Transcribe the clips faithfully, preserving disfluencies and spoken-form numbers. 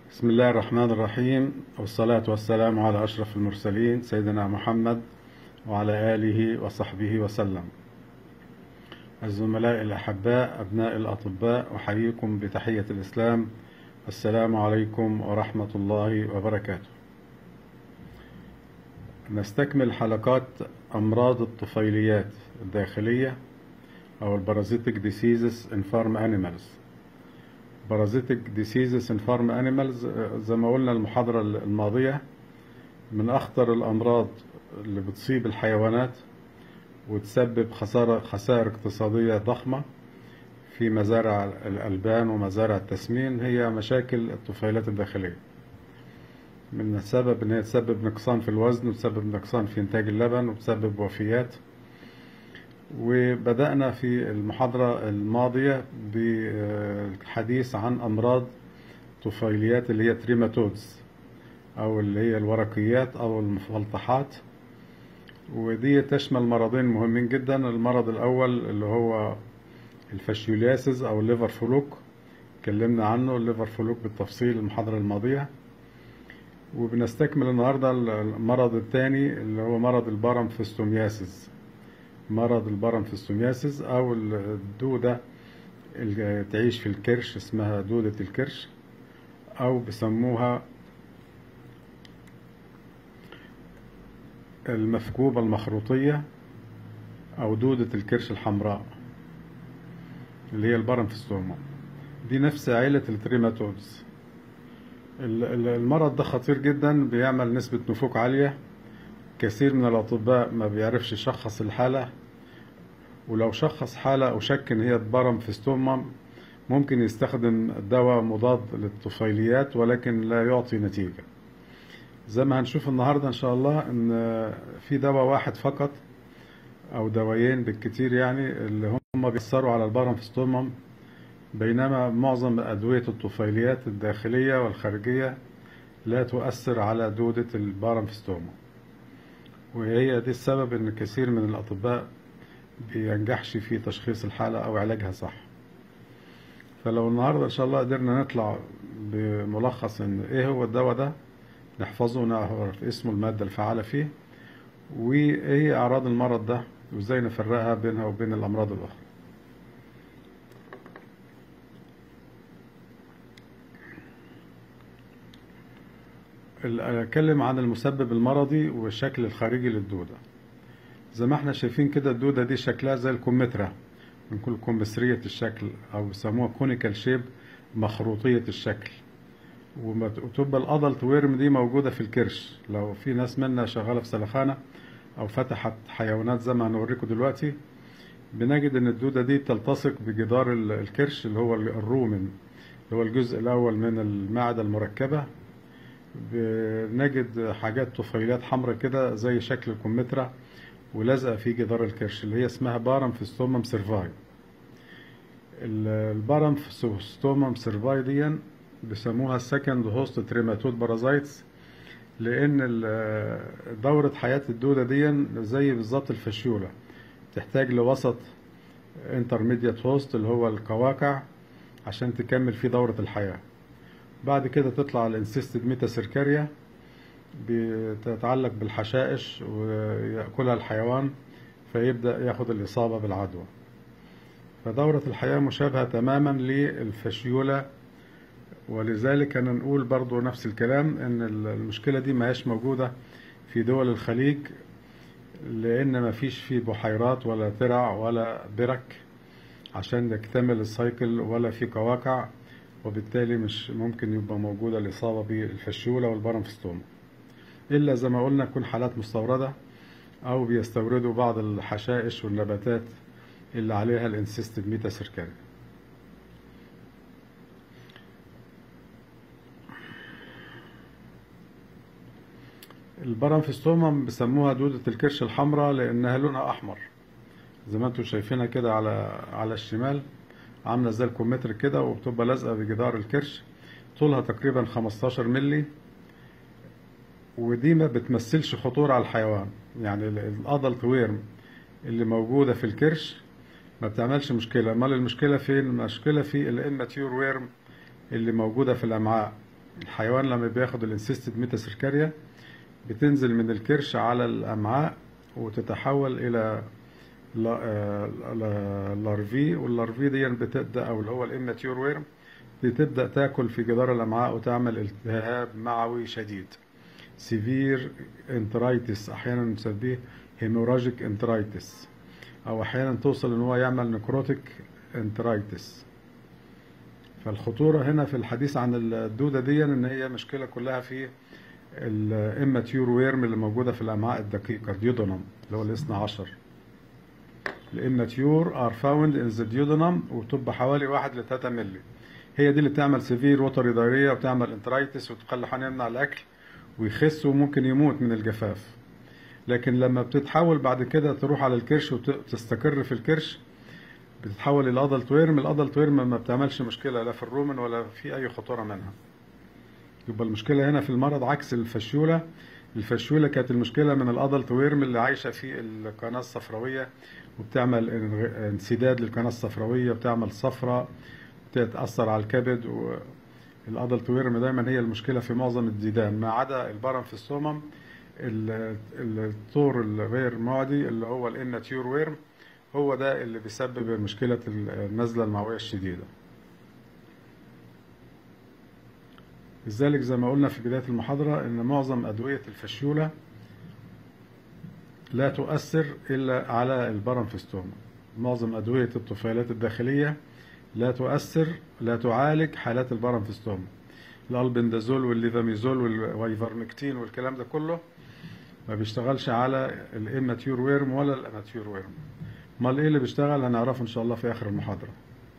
بسم الله الرحمن الرحيم، والصلاة والسلام على أشرف المرسلين سيدنا محمد وعلى آله وصحبه وسلم. الزملاء الأحباء أبناء الأطباء، أحييكم بتحية الإسلام. السلام عليكم ورحمة الله وبركاته. نستكمل حلقات أمراض الطفيليات الداخلية أو البارازيتك ديسيزز in farm animals. بارازيتك ديسيزز in farm animals زي ما قلنا المحاضرة الماضية من أخطر الأمراض اللي بتصيب الحيوانات وتسبب خسارة خسائر اقتصادية ضخمة في مزارع الألبان ومزارع التسمين، هي مشاكل الطفيلات الداخلية. من السبب ان هي تسبب نقصان في الوزن وتسبب نقصان في انتاج اللبن وتسبب وفيات. وبدأنا في المحاضرة الماضية بالحديث عن أمراض طفيليات اللي هي تريماتودز أو اللي هي الورقيات أو المفلطحات، ودي تشمل مرضين مهمين جدا. المرض الأول اللي هو الفاشيولياسيس أو الليفر فلوك، اتكلمنا عنه الليفر فلوك بالتفصيل المحاضرة الماضية. وبنستكمل النهاردة المرض الثاني اللي هو مرض البارامفيستومياسيس. مرض البارامفيستومياسيس أو الدودة اللي تعيش في الكرش اسمها دودة الكرش، أو بيسموها المفكوبة المخروطية أو دودة الكرش الحمراء اللي هي البارامفيستوما. دي نفس عائلة التريماتودز. المرض ده خطير جدا، بيعمل نسبة نفوق عالية. كثير من الأطباء ما بيعرفش يشخص الحالة، ولو شخص حالة أو شك إن هي بارامفيستوما ممكن يستخدم دواء مضاد للطفيليات ولكن لا يعطي نتيجة. زي ما هنشوف النهاردة إن شاء الله إن في دواء واحد فقط أو دوايين بالكتير يعني اللي هم بيأثروا على البارامفيستوما، بينما معظم أدوية الطفيليات الداخلية والخارجية لا تؤثر على دودة البارامفيستوما. وهي دي السبب إن كثير من الأطباء بينجحش في تشخيص الحالة أو علاجها صح. فلو النهاردة إن شاء الله قدرنا نطلع بملخص إن إيه هو الدواء ده، نحفظه ونعرف اسمه، المادة الفعالة فيه، وإيه أعراض المرض ده، وإزاي نفرقها بينها وبين الأمراض الأخرى. أتكلم عن المسبب المرضي والشكل الخارجي للدودة. زي ما احنا شايفين كده الدودة دي شكلها زي الكمثرى، بنقول كمثرية الشكل أو بيسموها كونيكال شيب، مخروطية الشكل. وتبقى الأدلت ويرم دي موجودة في الكرش. لو في ناس منا شغالة في سلخانة أو فتحت حيوانات زي ما هنوريكم دلوقتي، بنجد إن الدودة دي تلتصق بجدار الكرش اللي هو الرومن، اللي هو الجزء الأول من المعدة المركبة. بنجد حاجات طفيلات حمراء كده زي شكل الكمثرى ولازقة في جدار الكرش اللي هي اسمها بارامفيستوما سيرفاي. البارامفيستوما سيرفاي دي بيسموها سكند هوست تريماتود بارازايتس، لأن دورة حياة الدودة دي زي بالظبط الفاشيولا، تحتاج لوسط انترميديات هوست اللي هو القواقع عشان تكمل فيه دورة الحياة. بعد كده تطلع الانسيستد ميتاسيركاريا، بتتعلق بالحشائش ويأكلها الحيوان فيبدأ ياخد الإصابة بالعدوى. فدورة الحياة مشابهة تماما للفاشيولا، ولذلك أنا نقول برضو نفس الكلام إن المشكلة دي ما هيش موجودة في دول الخليج، لأن ما فيش فيه بحيرات ولا ترع ولا برك عشان يكتمل السايكل، ولا في قواقع، وبالتالي مش ممكن يبقى موجودة الإصابة بالفاشيولا والبارامفيستوما، إلا زي ما قلنا يكون حالات مستوردة أو بيستوردوا بعض الحشائش والنباتات اللي عليها الانسيستد ميتاسيركاريا. البارامفيستوما بيسموها دودة الكرش الحمراء لأنها لونها أحمر، زي ما انتم شايفينها كده على على الشمال، عاملة زي الكمثرى كده، وبتبقى لازقة بجدار الكرش، طولها تقريبا خمستاشر ملي. ودي ما بتمثلش خطورة على الحيوان، يعني الادلت ويرم اللي موجودة في الكرش ما بتعملش مشكلة. امال المشكلة فين؟ المشكلة في الاماتيور ويرم اللي موجودة في الامعاء، الحيوان لما بياخد الانسيستد ميتاسيركاريا بتنزل من الكرش على الأمعاء وتتحول إلى لارفي، واللارفي دي بتبدأ، أو اللي هو الإماتيور ويرم، بتبدأ تاكل في جدار الأمعاء وتعمل التهاب معوي شديد، سيفير انترايتس، أحيانا نسميه هيموراجيك انترايتس، أو أحيانا توصل إن هو يعمل نكروتيك انترايتس. فالخطورة هنا في الحديث عن الدودة دي إن هي مشكلة كلها في الإماتيور ويرم اللي موجودة في الأمعاء الدقيقة، الديودونم اللي هو الاثنى عشر. الإماتيور ار فاوند ان ذا ديودونم، وتبقى حوالي واحد لتلاتة مللي. هي دي اللي بتعمل سيفير ووتر دايريا وبتعمل انترايتس وتخلي حد يمنع الأكل ويخس وممكن يموت من الجفاف. لكن لما بتتحول بعد كده تروح على الكرش وتستقر في الكرش بتتحول الى ادلت ويرم. الادلت ويرم ما بتعملش مشكله لا في الرومن ولا في اي خطوره منها. يبقى المشكله هنا في المرض عكس الفشوله. الفشوله كانت المشكله من الادلت ويرم اللي عايشه في القناه الصفراويه وبتعمل انسداد للقناه الصفراويه، بتعمل صفرة بتتاثر على الكبد. والادلت ويرم دايما هي المشكله في معظم الديدان ما عدا البارامفيستومم، الطور الغير معدي اللي هو الاناتيور ويرم، هو ده اللي بيسبب مشكلة النزلة المعوية الشديدة. لذلك زي ما قلنا في بداية المحاضرة ان معظم أدوية الفشيولة لا تؤثر إلا على البارامفيستوما. معظم أدوية الطفيلات الداخلية لا تؤثر، لا تعالج حالات البارامفيستوما. الالبندازول والليفاميزول والوايفرمكتين والكلام ده كله ما بيشتغلش على الاماتيور ويرم ولا الاماتيور ويرم. امال ايه اللي بيشتغل؟ هنعرفه ان شاء الله في اخر المحاضره.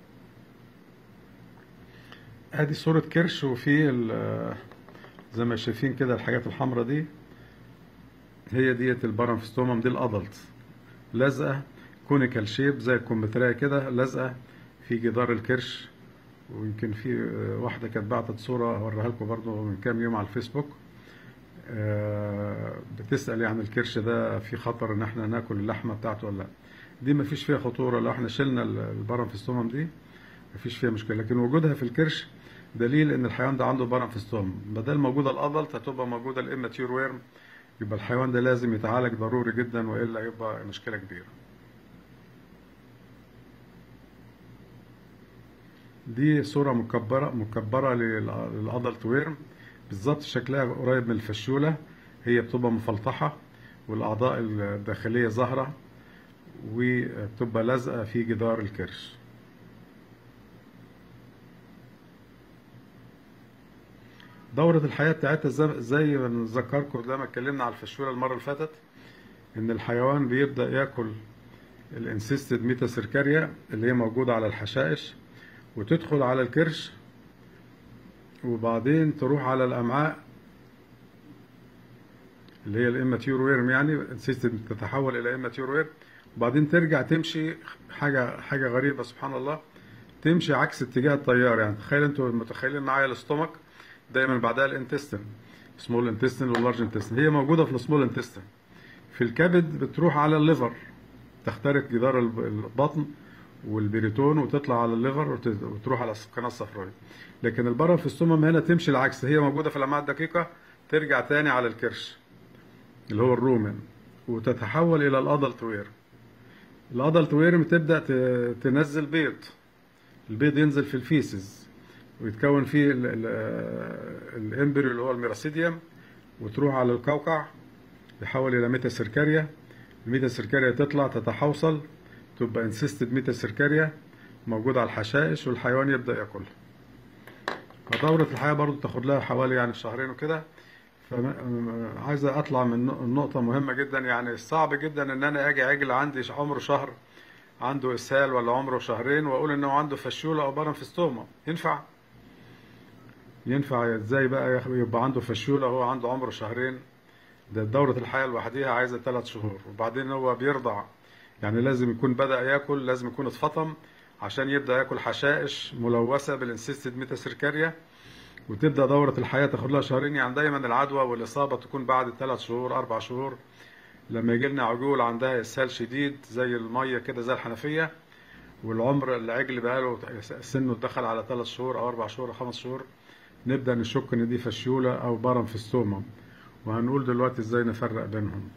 ادي صوره كرش، وفي زي ما شايفين كده الحاجات الحمراء دي هي ديت البارامفيستومم، دي الادلت، لازقه كونيكال شيب زي الكمبيوتريه كده، لازقه في جدار الكرش. ويمكن في واحده كانت بعتت صوره اوريها لكم برضو من كام يوم على الفيسبوك، بتسأل يعني الكرش ده في خطر ان احنا ناكل اللحمه بتاعته ولا لا. دي ما فيش فيها خطوره، لو احنا شلنا البارامفيستومم دي ما فيش فيها مشكله، لكن وجودها في الكرش دليل ان الحيوان ده عنده بارامفيستومم. بدل موجوده الادلت هتبقى موجوده الاماتيور ويرم، يبقى الحيوان ده لازم يتعالج ضروري جدا والا يبقى مشكله كبيره. دي صوره مكبره مكبره للادلت ويرم، بالظبط شكلها قريب من الفشولة. هي بتبقى مفلطحة والأعضاء الداخلية ظاهرة وبتبقى لازقة في جدار الكرش. دورة الحياة بتاعتها زي ما نذكركم لما اتكلمنا على الفشولة المرة اللي فاتت، إن الحيوان بيبدأ ياكل الانسيستد ميتاسيركاريا اللي هي موجودة على الحشائش وتدخل على الكرش، وبعدين تروح على الأمعاء اللي هي الاماتيور ويرم، يعني السيستم تتحول الى اماتيور ويرم، وبعدين ترجع تمشي حاجه حاجه غريبه سبحان الله، تمشي عكس اتجاه التيار. يعني تخيل انتوا متخيلين معايا الاستومك دايما بعدها الانتستين، سمول انتستين واللارج انتستين، هي موجوده في السمول انتستين. في الكبد بتروح على الليفر، تخترق جدار البطن والبريتون وتطلع على الليفر وتروح على القناه الصفراويه. لكن البارامفيستومم هنا تمشي العكس، هي موجوده في الامعاء الدقيقه ترجع تاني على الكرش اللي هو الرومن وتتحول الى الادلت ويرم. الادلت ويرم تبدا تنزل بيض، البيض ينزل في الفيسز ويتكون فيه الامبريو اللي هو الميراسيديوم، وتروح على القوقع يحول الى ميتاسيركاريا. الميتاسيركاريا تطلع تتحوصل تبقى انسيستد ميتاسيركاريا موجوده على الحشائش والحيوان يبدا ياكلها. فدوره الحياه برضو تاخد لها حوالي يعني شهرين وكده. فعايز اطلع من نقطة مهمة جدا، يعني صعب جدا ان انا اجي عجل عندي عمره شهر عنده اسهال ولا عمره شهرين واقول انه عنده فشولة او بارامفيستوما. ينفع؟ ينفع ازاي بقى يبقى عنده فشولة وهو عنده عمره شهرين؟ ده دورة الحياة لوحديها عايزة ثلاث شهور، وبعدين هو بيرضع، يعني لازم يكون بدأ ياكل، لازم يكون اتفطم عشان يبدأ ياكل حشائش ملوثة بالانسيستد ميتاسيركاريا، وتبدأ دورة الحياة تاخد لها شهرين. يعني دايما العدوى والإصابة تكون بعد ثلاث شهور أربع شهور. لما يجي لنا عجول عندها إسهال شديد زي المية كده زي الحنفية، والعمر العجل بقاله سنه دخل على ثلاث شهور أو أربع شهور أو خمس شهور، نبدأ نشك ان دي فشيولة او بارامفستوما، وهنقول دلوقتي ازاي نفرق بينهم.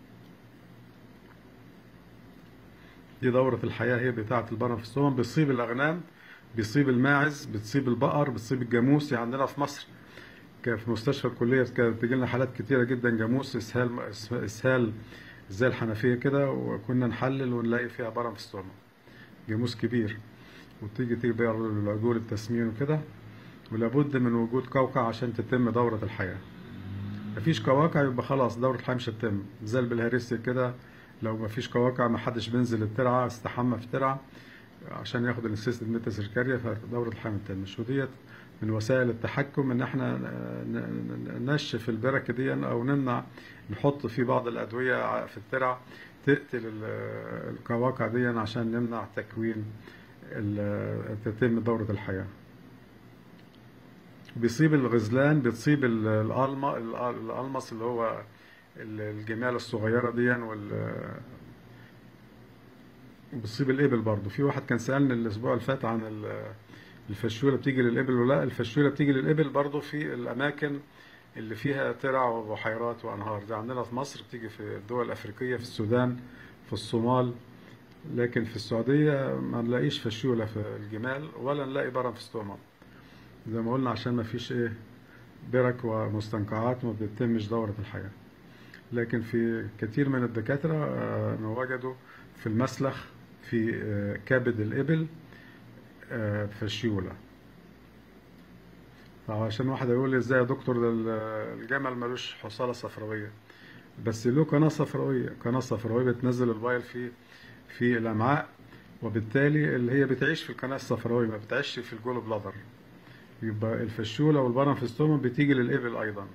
دي دورة الحياة هي بتاعة البارامفستوما، بتصيب الأغنام، بيصيب الماعز، بتصيب البقر، بتصيب الجاموس. يعني عندنا في مصر كان في مستشفى الكلية كانت بتجي لنا حالات كتيرة جدا جاموس، اسهال اسهال زي الحنفية كده، وكنا نحلل ونلاقي فيها بارامفستوما، جاموس كبير. وتيجي تيجي بقى العجول التسمين وكده، ولابد من وجود قوقع عشان تتم دورة الحياة. مفيش قواقع يبقى خلاص دورة الحياة مش هتتم، زي البلهارسيا كده، لو مفيش قواقع محدش بينزل الترعة استحمى في ترعة عشان ياخد الانسيستد ميتاسيركاريا، فدورة الحياة ما تتمش. وديت من وسائل التحكم ان احنا ننشف البركة دي او نمنع، نحط في بعض الادوية في الترع تقتل القواقع دي عشان نمنع تكوين تتم دورة الحياة. بيصيب الغزلان، بتصيب الألمس اللي هو الجمال الصغيرة دي، وال بتصيب الإبل برضو. في واحد كان سألني الأسبوع اللي فات عن الفشولة بتيجي للإبل ولا لا. الفشولة بتيجي للإبل برضو في الأماكن اللي فيها ترع وبحيرات وأنهار، زي عندنا في مصر بتيجي في الدول الأفريقية، في السودان، في الصومال. لكن في السعودية ما نلاقيش فشولة في الجمال ولا نلاقي بارامفستوما، زي ما قلنا عشان ما فيش ايه برك ومستنقعات، ما بتتمش دورة الحياة. لكن في كثير من الدكاترة وجدوا في المسلخ في كبد الإبل فشيولة. عشان واحد يقول لي ازاي يا دكتور ده الجمل ملوش حصالة صفراوية، بس له قناة صفراوية، قناة صفراوية بتنزل البايل في في الأمعاء، وبالتالي اللي هي بتعيش في القناة الصفراوية ما بتعيش في الجول بلادر. يبقى الفشولة والبارامفستوما بتيجي للإبل أيضا.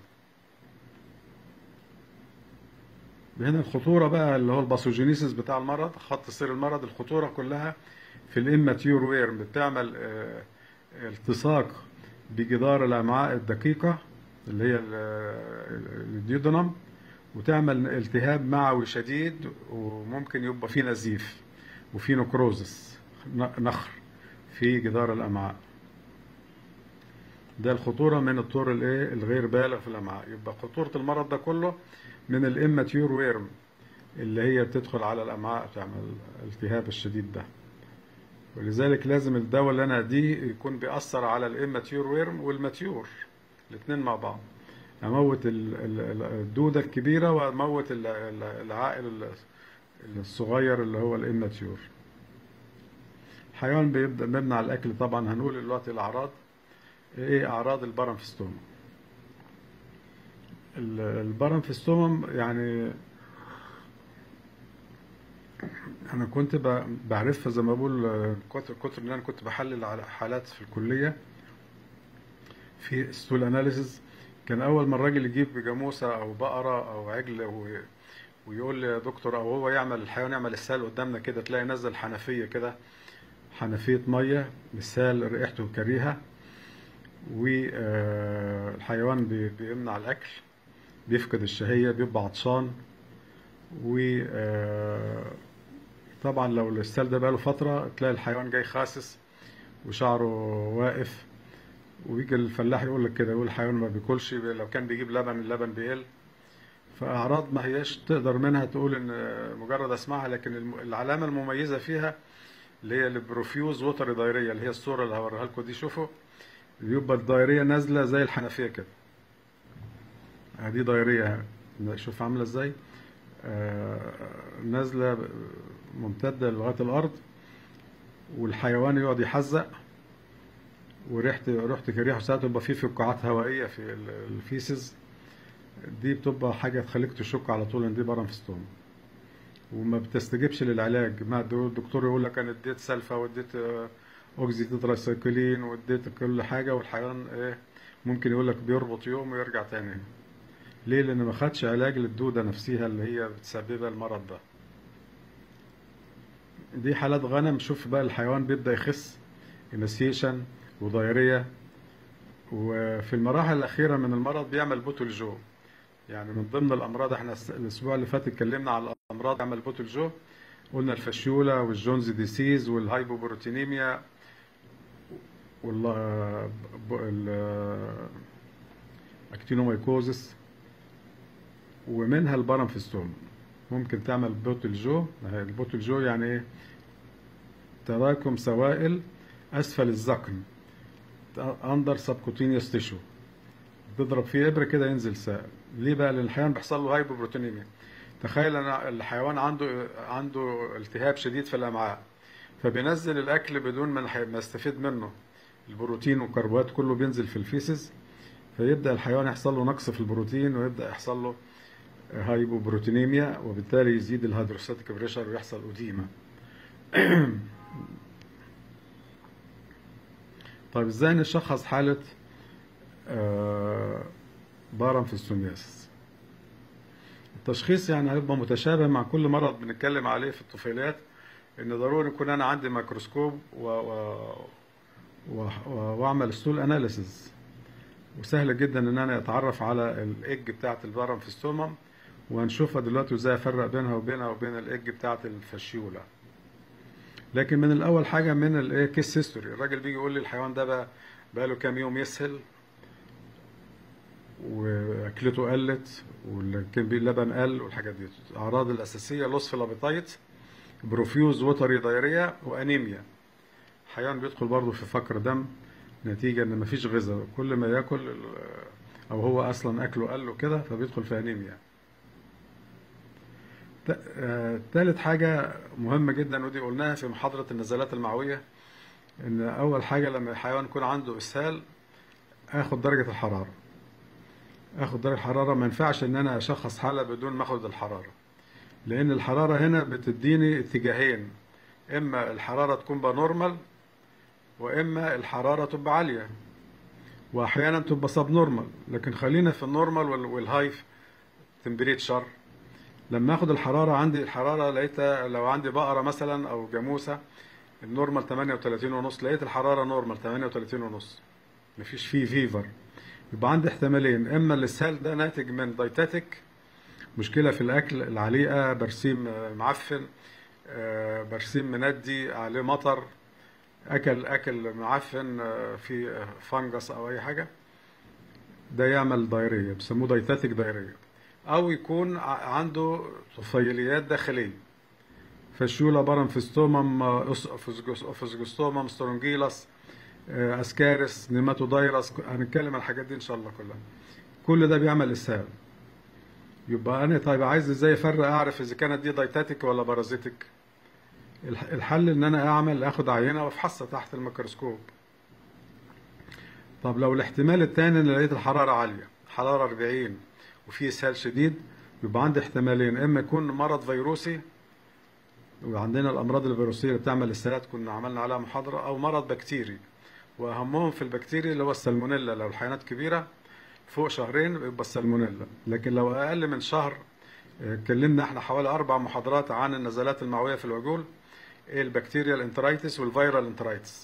هنا الخطورة بقى اللي هو الباثوجينيسيس بتاع المرض، خط سير المرض، الخطورة كلها في الإماتيور ويرم. بتعمل اه التصاق بجدار الأمعاء الدقيقة اللي هي الديودنم، وتعمل التهاب معوي شديد، وممكن يبقى فيه نزيف وفيه نكروزس، نخر في جدار الأمعاء. ده الخطورة من الطور الايه الغير بالغ في الأمعاء. يبقى خطورة المرض ده كله من الإماتيور ويرم اللي هي بتدخل على الأمعاء تعمل الالتهاب الشديد ده. ولذلك لازم الدواء اللي أنا دي يكون بيأثر على الإماتيور ويرم والماتيور الاثنين مع بعض. أموت الدودة الكبيرة وأموت العائل الصغير اللي هو الإماتيور. الحيوان بيبدأ بيمنع الأكل طبعا. هنقول دلوقتي الأعراض. ايه اعراض البارامفستوما؟ البارامفستوما يعني انا كنت بعرفها زي ما بقول كتر كتر ان انا كنت بحلل على حالات في الكليه في ستول اناليسيز. كان اول ما الراجل يجيب جاموسه او بقره او عجل ويقول لي يا دكتور، او هو يعمل الحيوان يعمل السال قدامنا كده، تلاقي نزل حنفيه كده، حنفيه ميه، السال ريحته كريهه، والحيوان بيمنع الأكل، بيفقد الشهية، بيبقى عطشان. وطبعا لو السال ده بقاله فترة تلاقي الحيوان جاي خاسس وشعره واقف، ويجي الفلاح يقول لك كده، يقول الحيوان ما بياكلش، لو كان بيجيب لبن اللبن بيقل. فأعراض ما هياش تقدر منها تقول إن مجرد أسمعها، لكن العلامة المميزة فيها اللي هي البروفيوز ووتر دايريا، اللي هي الصورة اللي هوريها لكم دي. شوفوا يبقى الدايريه نازله زي الحنفيه كده، دي دايريه، شوف عامله ازاي، آه نازله ممتده لغايه الارض، والحيوان يقعد يحزق، وريحه ريحه كريهه، وساعات يبقى فيه فقاعات هوائيه في الفيسز. دي بتبقى حاجه تخليك تشك على طول ان دي بارامفستوما، وما بتستجيبش للعلاج. ما الدكتور يقول لك انا اديت سلفا واديت اوكسي تتراسايكلين واديت كل حاجه، والحيوان ايه ممكن يقول لك بيربط يوم ويرجع تاني. ليه؟ لان ما خدش علاج للدوده نفسها اللي هي بتسبب المرض ده. دي حالات غنم. شوف بقى الحيوان بيبدا يخس، انسيشن وضيريه، وفي المراحل الاخيره من المرض بيعمل بوتل جو. يعني من ضمن الامراض، احنا الاسبوع اللي فات اتكلمنا على الامراض بيعمل بوتل جو، قلنا الفشيوله والجونز ديسيز والهايبوبروتينيميا والاكتينومايكوزس، ومنها البارامفستوم. ممكن تعمل بوتل جو. البوتل جو يعني ايه؟ تراكم سوائل اسفل الذقن، اندر سبكوتينيوس تيشو، تضرب فيه ابره كده ينزل سائل. ليه بقى؟ لان الحيوان بيحصل له هايبوبروتينيميا. تخيل ان الحيوان عنده عنده التهاب شديد في الامعاء، فبينزل الاكل بدون ما يستفيد منه. البروتين والكربوهيدرات كله بينزل في الفيسز، فيبدا الحيوان يحصل له نقص في البروتين، ويبدا يحصل له هايبوبروتينيميا، وبالتالي يزيد الهيدروستاتيك بريشر ويحصل أديمة. طيب ازاي نشخص حالة آه بارامفستومياسيس؟ التشخيص يعني هيبقى متشابه مع كل مرض بنتكلم عليه في الطفيليات، ان ضروري يكون انا عندي ميكروسكوب و... و... و... واعمل ستول اناليسيز، وسهل جدا ان انا اتعرف على الايج بتاعه البارامفستومم، وهنشوفها دلوقتي ازاي افرق بينها وبينها وبين الايج بتاعه الفاشيولا. لكن من الاول حاجه من الايه كيس هيستوري. الراجل بيجي يقول لي الحيوان ده بقى بقى له كام يوم يسهل، واكلته قلت، وكان بيه اللبن قل، والحاجات دي. الاعراض الاساسيه لوس في الابيتايت، بروفيوز ووتري دايريا، وانيميا. الحيوان بيدخل برضه في فقر دم نتيجه ان مفيش غذاء، كل ما ياكل او هو اصلا اكله قل وكده فبيدخل في انيميا. ثالث حاجة مهمة جدا ودي قلناها في محاضرة النزلات المعوية، ان اول حاجة لما الحيوان يكون عنده اسهال اخد درجة الحرارة. اخد درجة الحرارة، ما ينفعش ان انا اشخص حالة بدون ما اخد الحرارة، لان الحرارة هنا بتديني اتجاهين، اما الحرارة تكون بنورمال، واما الحرارة تبقى عالية، واحيانا تبقى سب نورمال. لكن خلينا في النورمال والهاي تمبريتشر. لما اخد الحراره، عندي الحراره لقيتها لو عندي بقره مثلا او جاموسه النورمال ثمانية وثلاثين ونص، لقيت الحراره نورمال ثمانية وثلاثين ونص، مفيش فيه فيفر، يبقى عندي احتمالين: اما الاسهال ده ناتج من دايتاتيك، مشكله في الاكل، العليقه، برسيم معفن، برسيم مندي عليه مطر، اكل اكل معفن في فانجس او اي حاجه، ده يعمل دايريه، بيسموه دايتاتيك دايريه. او يكون عنده طفيليات داخليه، فاشيولا، بارامفستومم، اوفوزجوستومم، سترونجيلاس، اسكارس، نيماتودايرس. هنتكلم عن الحاجات دي ان شاء الله كلها. كل ده بيعمل اسهال. يبقى انا طيب عايز ازاي افرق، اعرف اذا كانت دي دايتاتيك ولا بارازيتيك؟ الحل ان انا اعمل اخد عينه وافحصها تحت الميكروسكوب. طب لو الاحتمال الثاني ان لقيت الحراره عاليه، حراره أربعين وفي اسهال شديد، يبقى عندي احتمالين: اما يكون مرض فيروسي، وعندنا الامراض الفيروسيه اللي بتعمل اسهالات كنا عملنا عليها محاضره، او مرض بكتيري، واهمهم في البكتيري اللي هو السالمونيلا. لو الحيوانات كبيره فوق شهرين يبقى السالمونيلا، لكن لو اقل من شهر، اتكلمنا احنا حوالي اربع محاضرات عن النزلات المعويه في العجول، البكتيريا الانترايتس والفيرال انترايتس،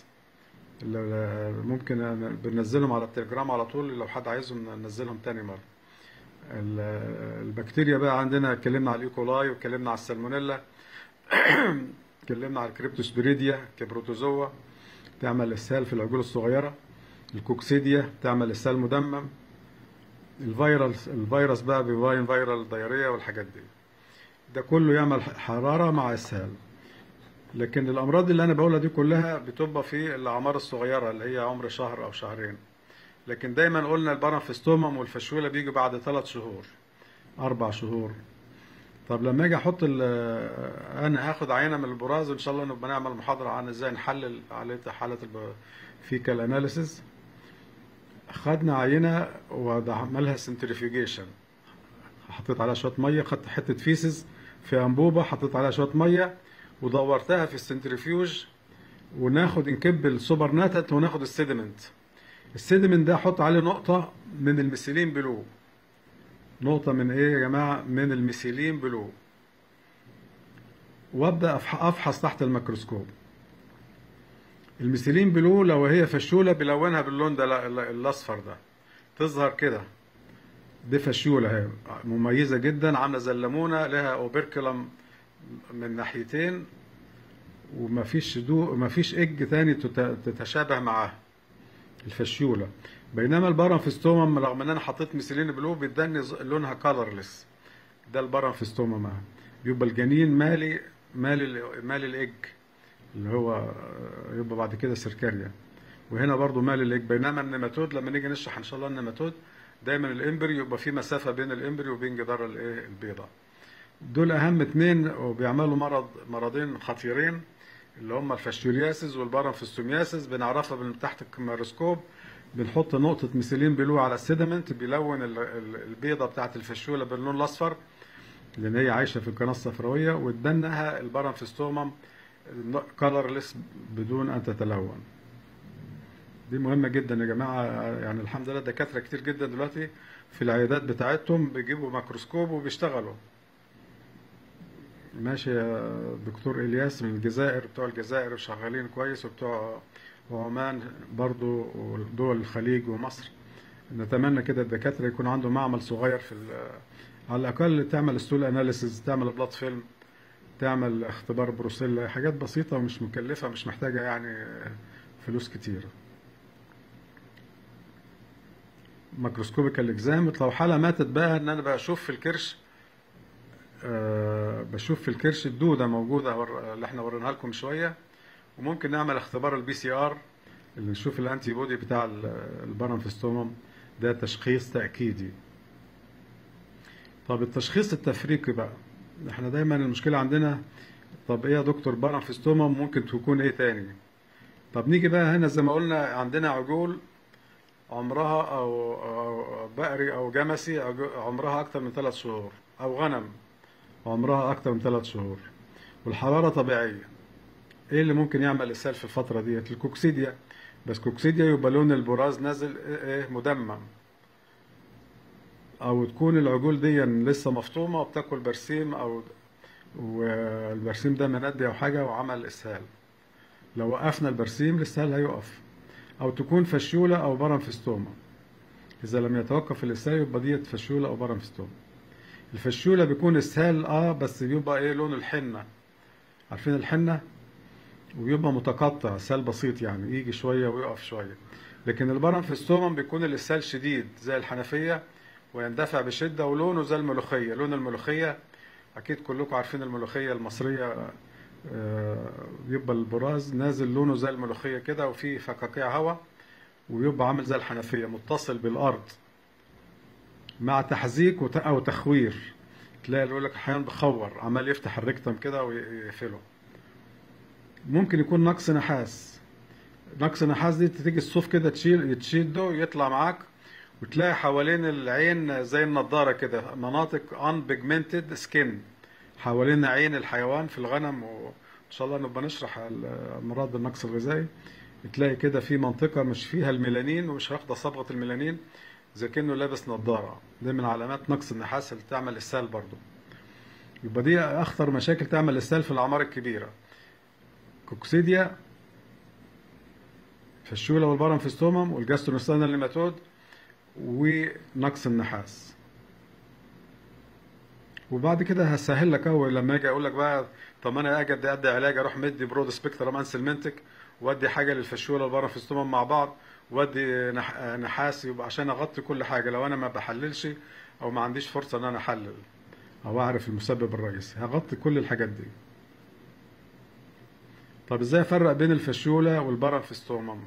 ممكن بننزلهم على التليجرام على طول، لو حد عايزهم ننزلهم تاني مره. البكتيريا بقى عندنا اتكلمنا على الايكولاي، واتكلمنا على السالمونيلا، اتكلمنا على الكريبتوسبريديا كبروتوزوا تعمل اسهال في العجول الصغيره، الكوكسيديا تعمل اسهال مدمم، الفيرال الفيروس بقى بيباين فيرال دايريا والحاجات دي. ده كله يعمل حراره مع اسهال. لكن الامراض اللي انا بقولها دي كلها بتبقى في الاعمار الصغيره اللي هي عمر شهر او شهرين. لكن دايما قلنا البارامفستومم والفاشيولا بيجوا بعد ثلاث شهور اربع شهور. طب لما اجي احط انا هاخد عينه من البراز، ان شاء الله نبقى نعمل محاضره عن ازاي نحلل حاله الفيكال اناليسيس. خدنا عينه وعملها سنتريفيوجيشن، حطيت عليها شويه ميه، خدت حته فيسز في انبوبه، حطيت عليها شويه ميه ودورتها في السنتريفيوج، وناخد نكب السوبر ناتت وناخد السيدمنت. السيدمنت ده احط عليه نقطه من الميثيلين بلو. نقطه من ايه يا جماعه؟ من الميثيلين بلو. وابدا افحص تحت الميكروسكوب. الميثيلين بلو لو هي فشوله بلونها باللون ده الاصفر ده، تظهر كده، دي فشوله اهي مميزه جدا، عامله زي الليمونه، لها اوبركلم من ناحيتين، ومفيش دو مفيش اج تاني تتشابه معاها. الفشيوله. بينما البارامفيستومم رغم ان انا حطيت ميثيلين بلو بيداني لونها كالرلس. ده البارامفيستومم اهي، بيبقى الجنين مالي مالي مالي الايج اللي هو يبقى بعد كده سيركاريا، وهنا برضو مالي الايج. بينما النيماتود لما نيجي نشرح ان شاء الله النيماتود دايما الامبريو يبقى في مسافه بين الامبريو وبين جدار الايه البيضه. دول اهم اتنين وبيعملوا مرض مرضين خطيرين اللي هم الفاشيولياسيس والبارامفيستومياسيس. بنعرفها من تحت الميكروسكوب، بنحط نقطه ميثيلين بلو على السيدمنت بيلون البيضه بتاعه الفاشيولا باللون الاصفر لان هي عايشه في القناه الصفراويه، وتبنها البارامفيستومم كلرلس بدون ان تتلون. دي مهمه جدا يا جماعه. يعني الحمد لله دكاتره كتير جدا دلوقتي في العيادات بتاعتهم بيجيبوا ميكروسكوب وبيشتغلوا. ماشي يا دكتور الياس من الجزائر، بتوع الجزائر شغالين كويس، وبتوع عمان برضو ودول الخليج ومصر. نتمنى كده الدكاتره يكون عندهم معمل صغير في على الاقل تعمل ستول اناليسيز، تعمل بلاد فيلم، تعمل اختبار بروسيلا، حاجات بسيطه ومش مكلفه، مش محتاجه يعني فلوس كتير. ميكروسكوبيكال اكزام. لو حاله ماتت بقى ان انا بشوف في الكرش أه بشوف في الكرش الدوده موجوده اللي احنا وريناها لكم شويه، وممكن نعمل اختبار البي سي ار اللي نشوف الانتي بودي بتاع البارامفيستومم. ده تشخيص تاكيدي. طب التشخيص التفريقي بقى، احنا دايما المشكله عندنا طب ايه يا دكتور بارامفيستومم ممكن تكون ايه تاني؟ طب نيجي بقى هنا زي ما قلنا عندنا عجول عمرها او, أو بقري او جمسي عمرها اكتر من ثلاث شهور، او غنم عمرها اكتر من ثلاث شهور، والحراره طبيعيه. ايه اللي ممكن يعمل اسهال في الفتره ديت؟ الكوكسيديا. بس كوكسيديا يبقى لون البراز نازل ايه مدمم، او تكون العجول دي لسه مفطومه وبتاكل برسيم، او والبرسيم ده مندي او حاجه وعمل اسهال. لو وقفنا البرسيم الاسهال هيقف. او تكون فشوله او بارامفيستوما. اذا لم يتوقف الاسهال يبقى ديت فشوله او بارامفيستوما. الفشوله بيكون اسهال اه بس بيبقى ايه لون الحنه، عارفين الحنه، ويبقى متقطع اسهال بسيط يعني يجي شويه ويقف شويه. لكن البارامفيستوما بيكون الاسهال شديد زي الحنفيه ويندفع بشده ولونه زي الملوخيه. لون الملوخيه اكيد كلكم عارفين الملوخيه المصريه، يبقى البراز نازل لونه زي الملوخيه كده وفيه فقاقيع هواء، ويبقى عامل زي الحنفيه متصل بالارض مع تحزيك او تخوير. تلاقي اللي يقول لك احيانا بخور عمال يفتح الريكتم كده ويقفله. ممكن يكون نقص نحاس. نقص نحاس دي تيجي الصوف كده تشيل يتشده يطلع معاك، وتلاقي حوالين العين زي النضاره كده مناطق unpigmented skin حوالين عين الحيوان في الغنم، وان شاء الله نبقى نشرح امراض النقص الغذائي. تلاقي كده في منطقه مش فيها الميلانين ومش واخده صبغه الميلانين زي كأنه لابس نضاره. دي من علامات نقص النحاس اللي تعمل اسهال برضه. يبقى دي اخطر مشاكل تعمل اسهال في الاعمار الكبيره: كوكسيديا، فالشوله والبارامفيستومم والجاسترونستانال نيماتود ونقص النحاس. وبعد كده هسهل لك اهو لما اجي اقول لك بقى طب انا اجي ادي ادي علاج اروح مدي برود سبيكترم انسلمنتك وادي حاجه للفشوله والبارامفيستومم مع بعض وادي نحاس، يبقى عشان اغطي كل حاجه. لو انا ما بحللش او ما عنديش فرصه ان انا احلل او اعرف المسبب الرئيسي هغطي كل الحاجات دي. طب ازاي افرق بين الفشوله والبارامفيستومم؟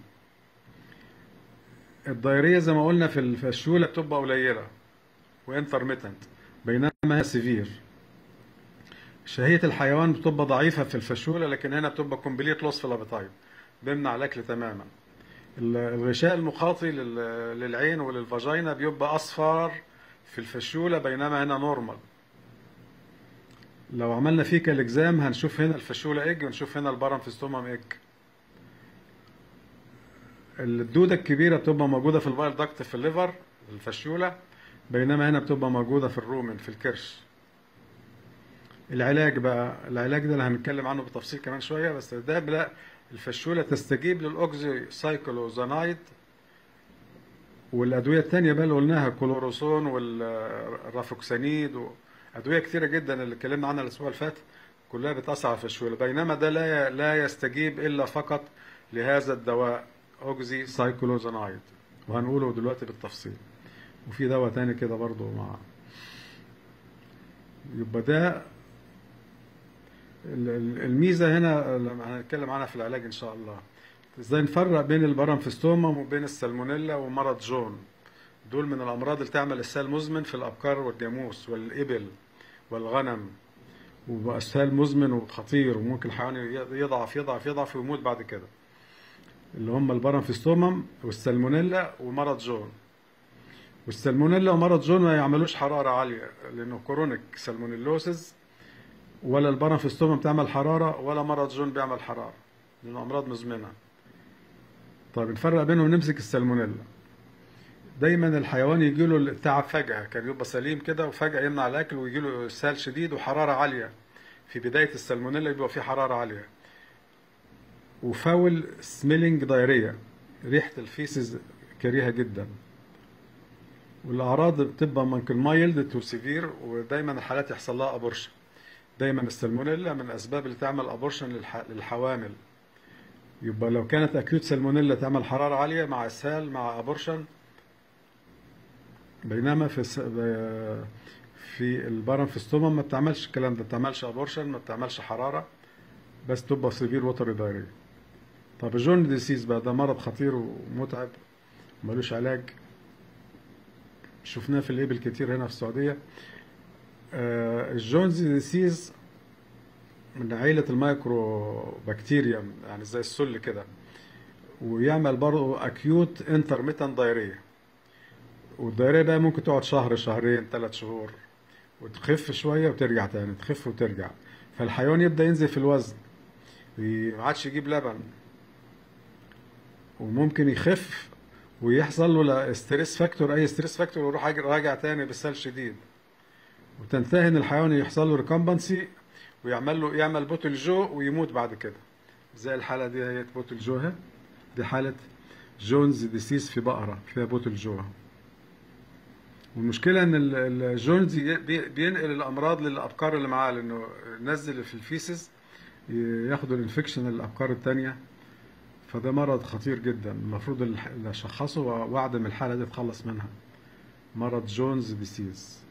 الدايريه زي ما قلنا في الفشوله بتبقى قليله وانترميتنت بينما هي سيفير. شهيه الحيوان بتبقى ضعيفه في الفشوله، لكن هنا بتبقى كومبليت لوس في الابيتايت، بيمنع الاكل تماما. الغشاء المخاطي للعين وللفاجينا بيبقى اصفر في الفشوله بينما هنا نورمال. لو عملنا فيك الاكزام هنشوف هنا الفشوله ايج ونشوف هنا البارامفيستومم ايج. الدوده الكبيره بتبقى موجوده في البايل داكت في الليفر الفشوله، بينما هنا بتبقى موجوده في الرومن في الكرش. العلاج بقى، العلاج ده اللي هنتكلم عنه بالتفصيل كمان شويه، بس ده بلا الفشوله تستجيب للاوكزي سايكلوزانايد والادويه الثانيه بقى اللي قلناها كلوروسون والرافوكسانيد وادويه كثيره جدا اللي اتكلمنا عنها الاسبوع اللي فات كلها بتاثر على الفشوله. بينما ده لا لا يستجيب الا فقط لهذا الدواء اوكزي سايكلوزانايد، وهنقوله دلوقتي بالتفصيل. وفي دواء تاني كده برضو مع. يبقى ده الميزه هنا لما هنتكلم عنها في العلاج ان شاء الله، ازاي نفرق بين البارامفستوما وبين السالمونيلا ومرض جون. دول من الامراض اللي تعمل اسهال مزمن في الابقار والجاموس والابل والغنم، وبقى اسهال مزمن وخطير، وممكن الحيوان يضعف يضعف يضعف ويموت بعد كده، اللي هم البارامفستوما والسالمونيلا ومرض جون. والسالمونيلا ومرض جون ما يعملوش حراره عاليه، لانه كورونيك سالمونيلوسيس، ولا البارامفستوما بتعمل حراره، ولا مرض جون بيعمل حراره، لانه امراض مزمنه. طيب نفرق بينهم، نمسك السالمونيلا. دايما الحيوان يجي له التعب فجأة، كان يبقى سليم كده وفجأة يمنع الأكل ويجي له إسهال شديد وحرارة عالية. في بداية السالمونيلا يبقى في حرارة عالية، وفاول سميلينج دايريا، ريحة الفيسز كريهة جدا. والأعراض بتبقى ممكن مايلد تو سيفير، ودايما الحالات يحصل لها أبورشن. دايما السالمونيلا من الأسباب اللي تعمل أبورشن للحوامل. يبقى لو كانت أكيوت سالمونيلا تعمل حرارة عالية مع إسهال مع أبورشن، بينما في في البارامفستوما ما بتعملش الكلام ده، ما بتعملش ابورشن، ما بتعملش حراره، بس تبقى سيفير وتر دايريه. طب الجون ديسيز بقى ده مرض خطير ومتعب ملوش علاج، شفناه في الابل كتير هنا في السعوديه. آه الجونز ديسيز من عيله المايكرو بكتيريا، يعني زي السل كده، ويعمل برضه اكيوت انترميتنت دايريه. والدايريه ده ممكن تقعد شهر شهرين ثلاث شهور، وتخف شويه وترجع تاني، تخف وترجع. فالحيوان يبدا ينزل في الوزن، ما عادش يجيب لبن، وممكن يخف ويحصل له ستريس فاكتور، اي ستريس فاكتور، ويروح راجع تاني بسهال شديد. وتنتهي ان الحيوان يحصل له ريكمبنسي ويعمل له يعمل بوتل جو ويموت بعد كده. زي الحاله دي، هي بوتل جو، دي حاله جونز ديسيز في بقره فيها بوتل جو. والمشكله ان الجونز بينقل الامراض للابقار اللي معاه، لانه نزل في الفيسز ياخدوا الانفكشن للابقار الثانيه. فده مرض خطير جدا، المفروض اللي اشخصه واعدم الحاله دي اتخلص منها. مرض جونز ديسيز.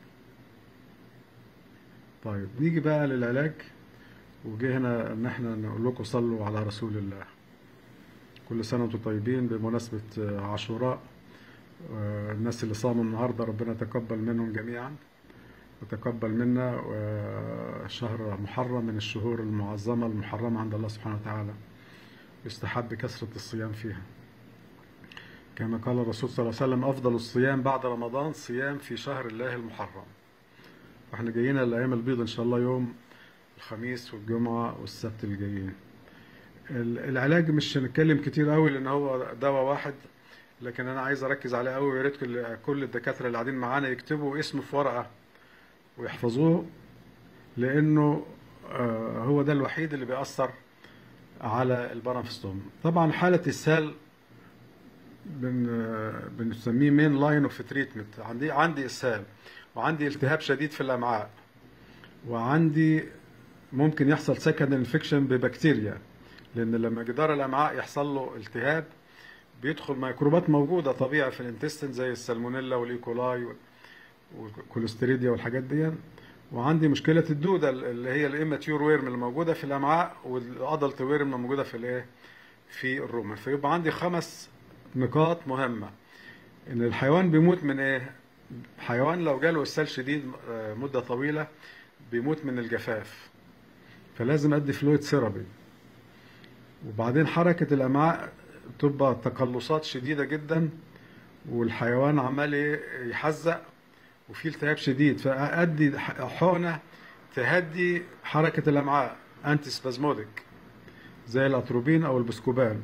طيب نيجي بقى للعلاج. وجه هنا ان احنا نقول لكم صلوا على رسول الله. كل سنه وانتم طيبين بمناسبه عاشوراء. الناس اللي صاموا النهارده ربنا تقبل منهم جميعا، وتقبل منا. شهر محرم من الشهور المعظمه المحرمه عند الله سبحانه وتعالى، يستحب كثره الصيام فيها. كما قال الرسول صلى الله عليه وسلم: افضل الصيام بعد رمضان صيام في شهر الله المحرم. واحنا جايين الايام البيض ان شاء الله، يوم الخميس والجمعه والسبت الجايين. العلاج مش هنتكلم كتير قوي لان هو دواء واحد، لكن انا عايز اركز عليه قوي. ويا ريت كل الدكاتره اللي قاعدين معانا يكتبوا اسمه في ورقه ويحفظوه، لانه هو ده الوحيد اللي بيأثر على البارامفستوما. طبعا حاله اسهال بن بنسميه مين لاين اوف تريتمنت. عندي عندي اسهال، وعندي التهاب شديد في الامعاء، وعندي ممكن يحصل سكند انفكشن ببكتيريا، لان لما جدار الامعاء يحصل له التهاب بيدخل ميكروبات موجوده طبيعي في الانتستين زي السالمونيلا والايكولاي والكوليستريديا والحاجات دي. وعندي مشكله الدوده اللي هي الاماتيور ويرم اللي موجوده في الامعاء، والادلت ويرم اللي موجوده في الايه في الرومن. فيبقى عندي خمس نقاط مهمه. ان الحيوان بيموت من ايه؟ حيوان لو جاله اسهال شديد مده طويله بيموت من الجفاف، فلازم ادي فلويد ثيرابي. وبعدين حركه الامعاء تبقى تقلصات شديده جدا، والحيوان عمال يحزق وفي التهاب شديد، فادي حقنه تهدي حركه الامعاء، انتي سبازموديك زي الاتروبين او البسكوبان.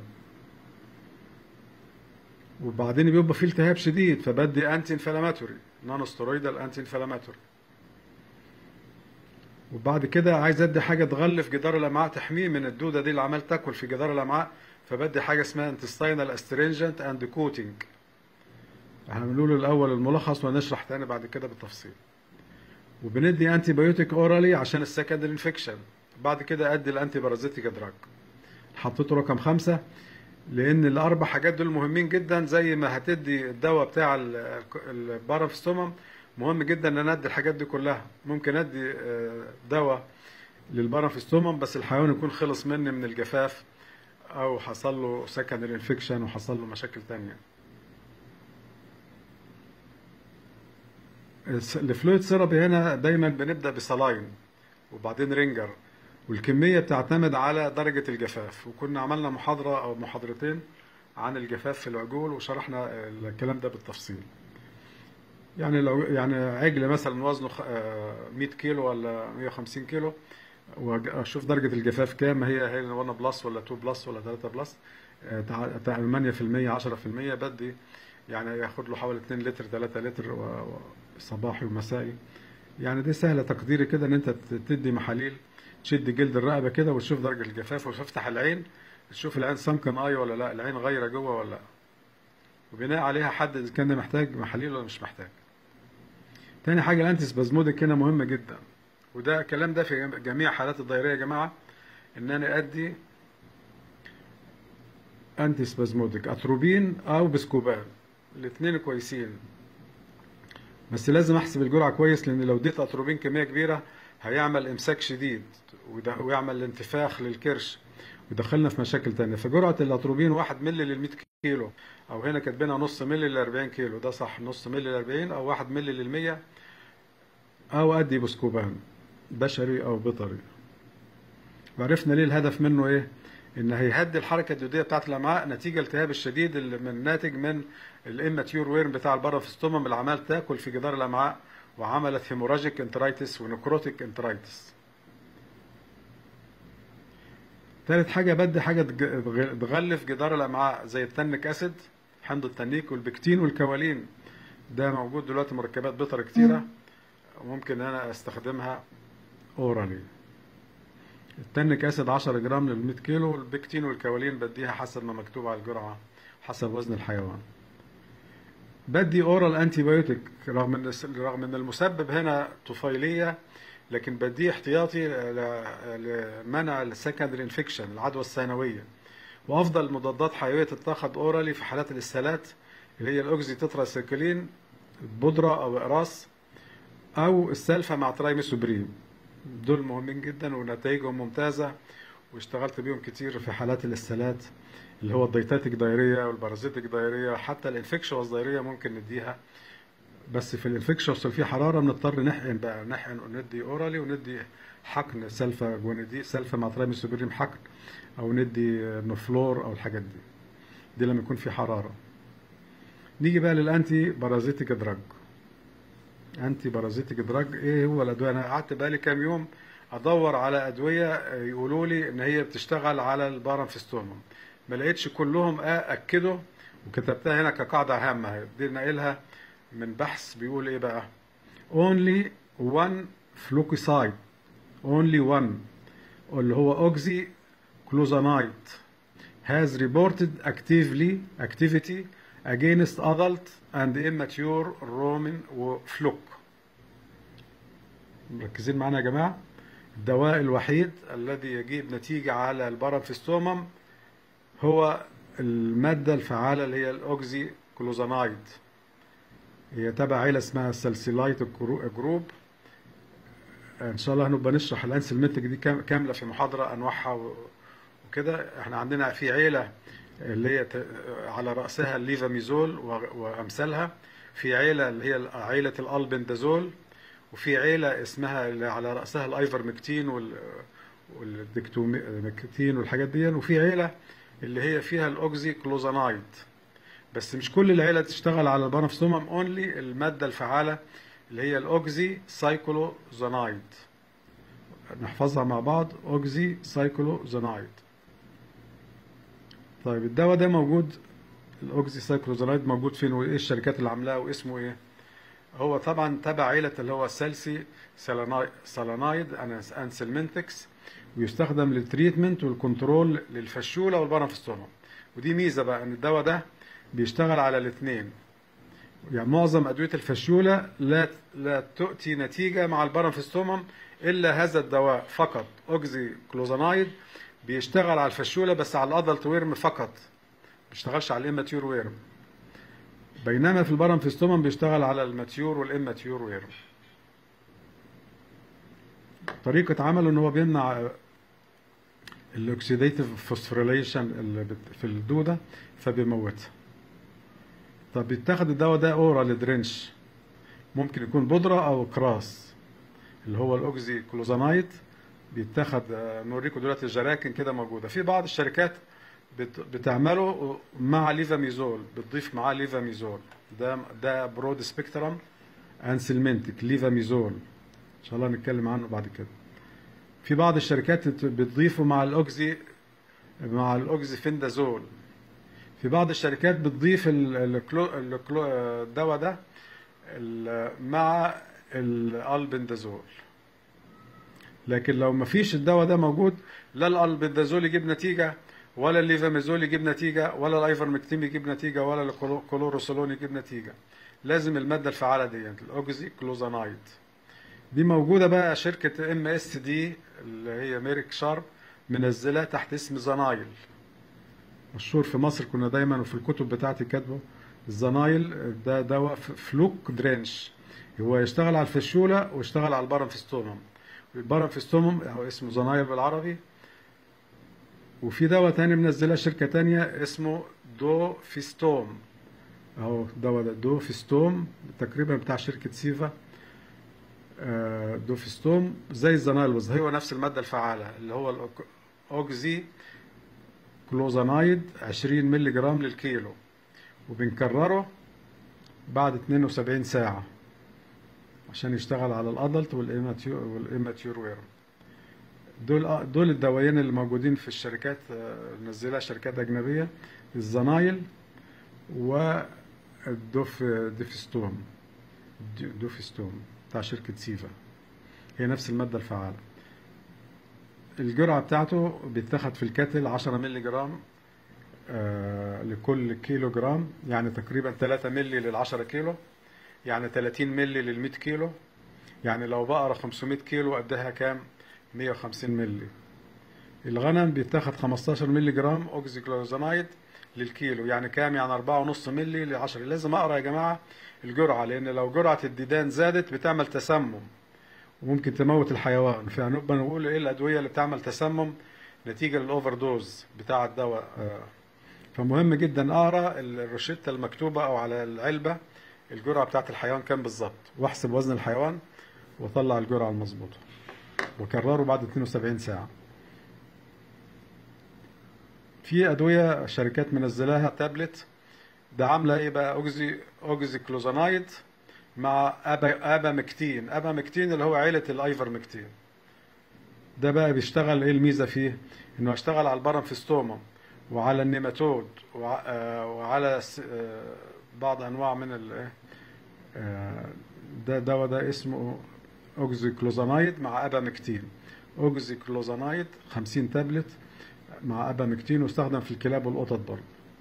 وبعدين بيبقى في التهاب شديد فبدي انتي انفلاماتوري، نون ستيرويدال انتي انفلاماتوري. وبعد كده عايز ادي حاجه تغلف جدار الامعاء تحميه من الدوده دي اللي عمال تاكل في جدار الامعاء، فبدي حاجه اسمها انتستينال استرينجنت اند كوتنج. هنقول له الاول الملخص ونشرح تاني بعد كده بالتفصيل. وبندي انتي بايوتيك اورالي عشان السكندري انفكشن. بعد كده ادي الانتي بارازيتيك دراج. حطيته رقم خمسة. لان الاربع حاجات دول مهمين جدا. زي ما هتدي الدواء بتاع البارافستومم، مهم جدا ان انا ادي الحاجات دي كلها. ممكن ادي دواء للبارافستومم بس الحيوان يكون خلص مني من الجفاف، او حصل له سكندري انفكشن وحصل له مشاكل تانية. الفلويد ثيرابي هنا دايما بنبدا بصلاين وبعدين رينجر، والكميه بتعتمد على درجه الجفاف. وكنا عملنا محاضره او محاضرتين عن الجفاف في العجول وشرحنا الكلام ده بالتفصيل. يعني لو يعني عجل مثلا وزنه مية كيلو ولا مية وخمسين كيلو، واشوف درجه الجفاف كام، هي هي واحد بلس ولا اتنين بلس ولا تلاتة بلس، ثمانية في المية عشرة في المية، بدي يعني ياخد له حوالي اتنين لتر تلاتة لتر صباحي ومسائي. يعني دي سهله تقديري كده، ان انت تدي محاليل، تشد جلد الرقبه كده وتشوف درجه الجفاف، وتفتح العين تشوف العين سمكن اي ولا لا، العين غايره جوه ولا لا، وبناء عليها حدد اذا كان محتاج محاليل ولا مش محتاج. تاني حاجه الانتي سبازموديك هنا مهمه جدا، وده الكلام ده في جميع حالات الدايريه يا جماعه، ان انا ادي انتي سبازموديك اتروبين او بسكوبان، الاثنين كويسين، بس لازم احسب الجرعه كويس، لان لو اديت اتروبين كميه كبيره هيعمل امساك شديد ويعمل انتفاخ للكرش ويدخلنا في مشاكل تانية. فجرعه الاتروبين واحد مللي لل مية كيلو، او هنا كاتبينها نص مللي ل أربعين كيلو، ده صح، نص مللي ل أربعين او واحد مللي لل مية، او ادي بسكوبان بشري او بيطري. وعرفنا ليه الهدف منه ايه، ان هيهدي الحركه الدوديه بتاعت الامعاء نتيجه الالتهاب الشديد اللي من ناتج من الاماتيور ويرم بتاع البارافستومم اللي عمال تاكل في جدار الامعاء وعملت هيموراجيك انترايتس ونكروتيك انترايتس. ثالث حاجه بدي حاجه تغلف جدار الامعاء زي التنك اسيد، حمض التنيك والبكتين والكوالين، ده موجود دلوقتي مركبات بيطر كتيره وممكن انا استخدمها اورالي. التنك اسيد عشرة جرام لل مية كيلو، والبكتين والكوالين بديها حسب ما مكتوب على الجرعه حسب وزن الحيوان. بدي اورال انتي بايوتيك رغم ان رغم ان المسبب هنا طفيليه، لكن بديه احتياطي لمنع السكندري انفكشن، العدوى الثانويه. وافضل مضادات حيويه تتاخد اورالي في حالات الاسهالات اللي هي الاوكزي تتراسيكلين بودره او اقراص، او السلفا مع ترايميثوبريم، دول مهمين جدا ونتائجهم ممتازه، واشتغلت بيهم كتير في حالات الاسهالات اللي هو الديتاتيك دايريه والبارازيتيك دايريه، حتى الانفكشوس دايريه ممكن نديها. بس في الانفكشوس اللي فيه حراره بنضطر نحقن بقى، نحقن وندي اورالي، وندي حقن سلفا جوانيدي سلفا مع ترايميثوبريم حقن، او ندي نوفلور او الحاجات دي، دي لما يكون في حراره. نيجي بقى للانتي بارازيتيك دراج. انتي بارازيتيك دراج ايه هو الادويه؟ انا قعدت بقالي كام يوم ادور على ادويه يقولوا لي ان هي بتشتغل على البارافستومم، ما لقيتش كلهم اكدوا، وكتبتها هنا كقاعده هامه، دي ناقلها من بحث بيقول ايه بقى، only one fluticide only one اللي هو اوكزي كلوزانايد has reported actively activity against adult and immature roaming وفلوك. مركزين معانا يا جماعه؟ الدواء الوحيد الذي يجيب نتيجه على البارافستومم هو الماده الفعاله اللي هي الاوكزي كلوزانايد، هي تبع عيله اسمها السلسلايت جروب. ان شاء الله هنبقى نشرح الانسلمنتك دي كامله في محاضره انواعها وكده. احنا عندنا في عيله اللي هي على راسها الليفاميزول وامثالها، في عيله اللي هي عيله الالبندازول، وفي عيله اسمها اللي على راسها الايفرمكتين والدكتومكتين والحاجات دي، وفي عيله اللي هي فيها الاوكزي كلوزانايد. بس مش كل العيله تشتغل على البارافستومم، اونلي الماده الفعاله اللي هي الاوكزي سايكلوزانايد. نحفظها مع بعض، اوكزي سايكلوزانايد. طيب الدواء ده موجود، الاوكزي سايكلوزانايد موجود فين وايه الشركات اللي عاملاه واسمه ايه؟ هو طبعا تبع عيله اللي هو السلسي سالانايد انسلمنتكس، ويستخدم للتريتمنت والكنترول للفشوله والبارافستومم. ودي ميزه بقى ان الدواء ده بيشتغل على الاثنين. يعني معظم ادويه الفشوله لا لا تؤتي نتيجه مع البارافستومم الا هذا الدواء فقط، اوكزي كلوزانايد بيشتغل على الفشوله بس على الادلت ويرم فقط، بيشتغلش على الاماتيور ويرم، بينما في البارامفيستومم بيشتغل على الماتيور والاماتيور ويرم. طريقة عمله ان هو بيمنع الاكسيديتيف فوسفوريليشن اللي بت- في الدودة فبيموتها. طب بيتاخد الدواء ده اورال درينش، ممكن يكون بودرة او كراس، اللي هو الاوكزي كلوزانايد بيتاخد. آه، نوريكم دلوقتي الجراكن كده موجودة في بعض الشركات بت- بتعمله مع ليفاميزول، بتضيف معاه ليفاميزول. ده ده برود سبيكترم انسلمنتك ليفاميزول، ان شاء الله نتكلم عنه بعد كده. في بعض الشركات بت- بتضيفه مع الاوكزي مع الاوكزي فيندازول. في بعض الشركات بتضيف ال- الكلو- الكلو- الدواء ده ال- مع الالبندازول. لكن لو ما فيش الدواء ده موجود، لا الالبندازول يجيب نتيجه، ولا الليفاميزول يجيب نتيجه، ولا الايفرمكتين يجيب نتيجه، ولا الكلوروسولون يجيب نتيجه. لازم الماده الفعاله دي الاوكزي كلوزانايد. دي موجوده بقى شركه ام اس دي اللي هي ميريك شارب منزلها تحت اسم زنايل، مشهور في مصر. كنا دايما وفي الكتب بتاعتي كاتبه الزنايل ده دواء ف- فلوك درينش، هو يشتغل على الفشولة ويشتغل على البارامفيستومم. البارامفيستومم هو اسمه زنايل بالعربي. وفي دواء تاني منزلها شركة تانية اسمه دو فيستوم، اهو الدواء ده دو فيستوم تقريبا بتاع شركة سيفا. آه، دو فيستوم زي الزنايل بالظبط، هو نفس المادة الفعالة اللي هو الأوكزي كلوزانايد عشرين مللي جرام للكيلو، وبنكرره بعد اتنين وسبعين ساعة عشان يشتغل على الادلت والإيماتيور والإيماتيور ويرم. دول دول الدوايين اللي موجودين في الشركات، آه، نزلها شركات أجنبية، الزنايل والدوف ديفستوم دوفستوم بتاع شركة سيفا، هي نفس المادة الفعالة. الجرعة بتاعته بيتاخد في الكاتل عشرة مللي جرام آه، لكل كيلو جرام، يعني تقريبا ثلاثة مللي للعشرة كيلو، يعني ثلاثين مللي للمية كيلو. يعني لو بقرة خمسمية كيلو قدها كام؟ مية وخمسين مللي. الغنم بيتاخد خمستاشر مللي جرام اوكزيكلوزانايد للكيلو، يعني كام؟ يعني أربعة ونص مللي ل عشرة. لازم اقرا يا جماعة الجرعة، لان لو جرعة الديدان زادت بتعمل تسمم وممكن تموت الحيوان. فهنبقى نقول ايه الادوية اللي بتعمل تسمم نتيجة للاوفر دوز بتاع الدواء. آه، فمهم جدا اقرا الروشتة المكتوبة او على العلبة الجرعة بتاعت الحيوان كام بالظبط، واحسب وزن الحيوان واطلع الجرعة المظبوطة، وكرره بعد اتنين وسبعين ساعة. في ادوية شركات منزلاها تابلت، ده عاملة ايه بقى؟ اوكزي اوكزي كلوزانايد مع ابا ابامكتين. ابامكتين اللي هو عيلة الايفرمكتين. ده بقى بيشتغل ايه الميزة فيه؟ انه يشتغل على البارامفيستوما وعلى النيماتود وع- آه، وعلى س- آه، بعض انواع من ال آه، ده دواء ده اسمه اوكزي كلوزانايد مع ابامكتين. اوكزي كلوزانايد خمسين تابلت مع ابامكتين، واستخدم في الكلاب والقطط برضه.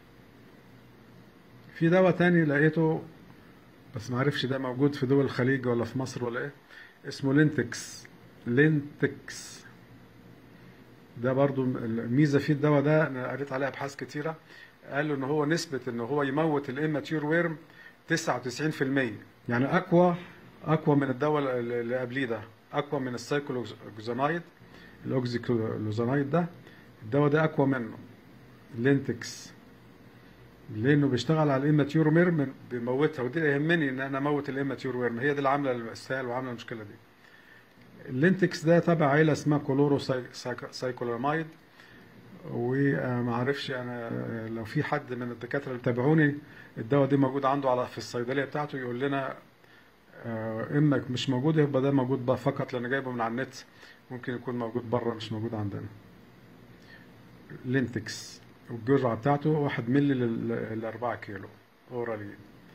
في دواء تاني لقيته بس ما عرفش ده موجود في دول الخليج ولا في مصر ولا ايه، اسمه لينتكس. لينتكس ده برضو الميزه في الدواء ده، انا قريت عليه ابحاث كتيره، قالوا ان هو نسبه ان هو يموت الاماتيور ويرم تسعة وتسعين في المية، يعني اقوى اقوى من الدواء اللي قبليه ده، اقوى من السايكلوزانايد. الاوكزيكلوزانايد ده الدواء ده اقوى منه لينتكس، لانه بيشتغل على الاماتيور ويرم بيموتها. ودي يهمني ان انا اموت الاماتيور ويرم، هي دي اللي عامله السهل وعامله المشكله دي. اللينتكس ده تبع عيله اسمها كولورو سايكولامايد. وما اعرفش انا لو في حد من الدكاتره اللي بيتابعوني الدواء دي موجود عنده على في الصيدليه بتاعته يقول لنا، آه، انك مش موجود يبقى ده موجود بقى فقط لان جايبه من على النت، ممكن يكون موجود بره مش موجود عندنا. لينتكس والجرعه بتاعته واحد مللي ل أربعة كيلو اورالي.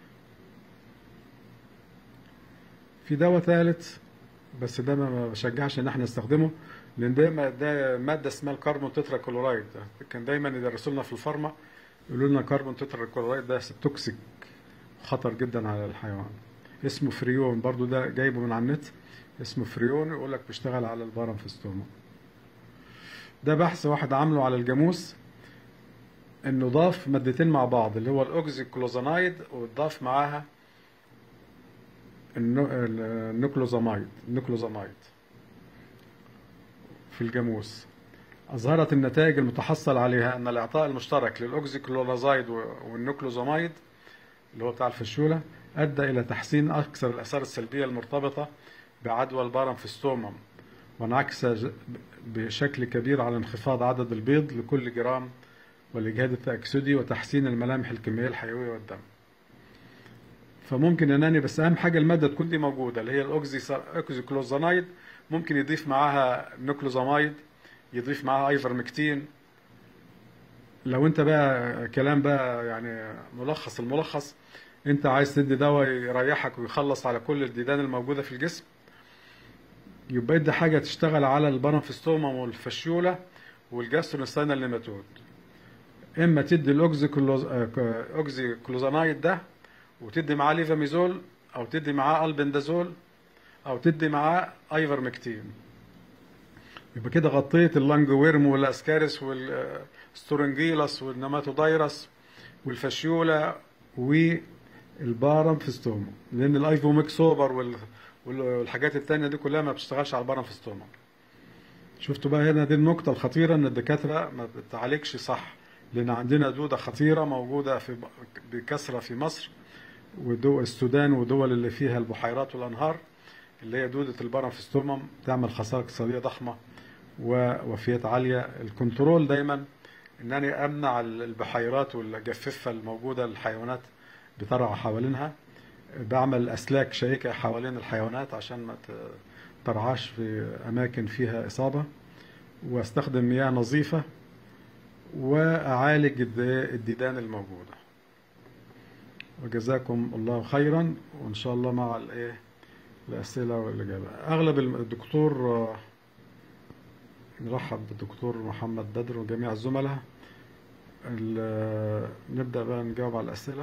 في دواء ثالث بس ده ما بشجعش ان احنا نستخدمه، لان ده ده ماده اسمها الكربون تترا كلورايد. كان دايما يدرسوا لنا في الفارما يقولوا لنا كربون تترا كلورايد ده توكسيك، خطر جدا على الحيوان. اسمه فريون برضو، ده جايبه من على النت، اسمه فريون، يقول لك بيشتغل على البارامفيستوما. ده بحث واحد عامله على الجاموس، انه ضاف مادتين مع بعض اللي هو الاوكزي كلوزانايد، وضاف معاها النو- النيكلوزامايد النيكلوزامايد في الجاموس. أظهرت النتائج المتحصل عليها أن الإعطاء المشترك للأوكزيكلونازايد والنيكلوزامايد اللي هو بتاع الفشولة أدى إلى تحسين أكثر الآثار السلبية المرتبطة بعدوى البارامفستومم، وانعكس ج- بشكل كبير على انخفاض عدد البيض لكل جرام والإجهاد التأكسدي وتحسين الملامح الكيميائية الحيوية والدم. فممكن انني بس اهم حاجه الماده تكون دي موجوده اللي هي الاوكزي اوكزيكلوزانايد. ممكن يضيف معاها نيكلوزامايد، يضيف معاها ايفرمكتين. لو انت بقى كلام بقى يعني ملخص الملخص، انت عايز تدي دواء يريحك ويخلص على كل الديدان الموجوده في الجسم، يبقى ادي حاجه تشتغل على البارامفستوما والفشيوله والجاسترونستاينال نيماتود. اما تدي الاوكزيكلوزانايد ده وتدي معاه ليفاميزول، او تدي معاه البندازول، او تدي معاه ايفرمكتين. يبقى كده غطيت اللانج ويرم والاسكاريس والستورنجيلاس والنماتودايرس والفاشيولا والبارامفستوما، لان الايفوميكسوبر وال- والحاجات التانية دي كلها ما بتشتغلش على البارامفستوما. شفتوا بقى هنا دي النقطة الخطيرة، ان الدكاترة ما بتعالجش صح، لان عندنا دودة خطيرة موجودة في بكثرة في مصر ودول السودان ودول اللي فيها البحيرات والانهار، اللي هي دودة البارامفستومم تعمل خسائر اقتصادية ضخمة ووفيات عالية. الكنترول دايما انني امنع البحيرات والجفافة الموجودة للحيوانات بترعى حوالينها، بعمل اسلاك شائكة حوالين الحيوانات عشان ما ترعاش في اماكن فيها اصابة، واستخدم مياه نظيفة، واعالج الديدان الموجودة. وجزاكم الله خيرا، وان شاء الله مع الايه الاسئله والاجابه. اغلب الدكتور نرحب بالدكتور محمد بدر وجميع الزملاء. ال- نبدا بقى نجاوب على الاسئله.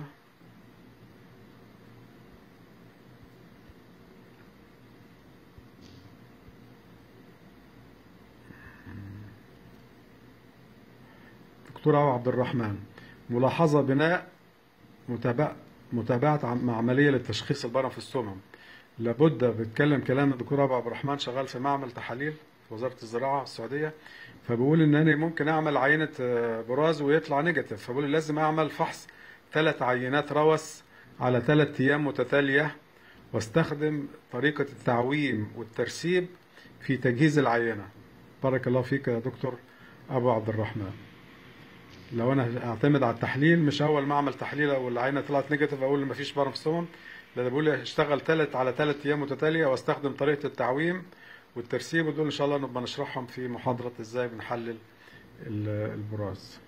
دكتور أبو عبد الرحمن، ملاحظه بناء متابعه متابعه عم- عمليه لتشخيص البارامفستومم. لابد بيتكلم كلام الدكتور ابو عبد الرحمن، شغال في معمل تحاليل في وزاره الزراعه السعوديه، فبقول ان انا ممكن اعمل عينه آه، براز ويطلع نيجاتيف، فبقول لازم اعمل فحص ثلاث عينات روث على ثلاث ايام متتاليه، واستخدم طريقه التعويم والترسيب في تجهيز العينه. بارك الله فيك يا دكتور ابو عبد الرحمن. لو انا اعتمد على التحليل، مش اول ما اعمل تحليل او العينه طلعت نيجاتيف اقول ما فيش بارامفستومم، ده انا بقول اشتغل ثلاث على ثلاث ايام متتاليه واستخدم طريقه التعويم والترسيب، ودول ان شاء الله نبقى نشرحهم في محاضره ازاي بنحلل ال- البراز.